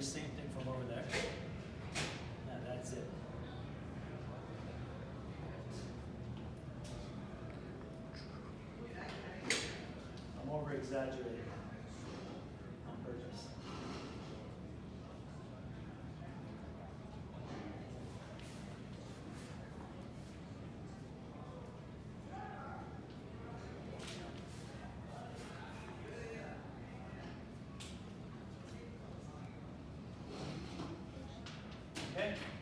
the same thing from over there. Now that's it. I'm over exaggerating on purpose. Okay.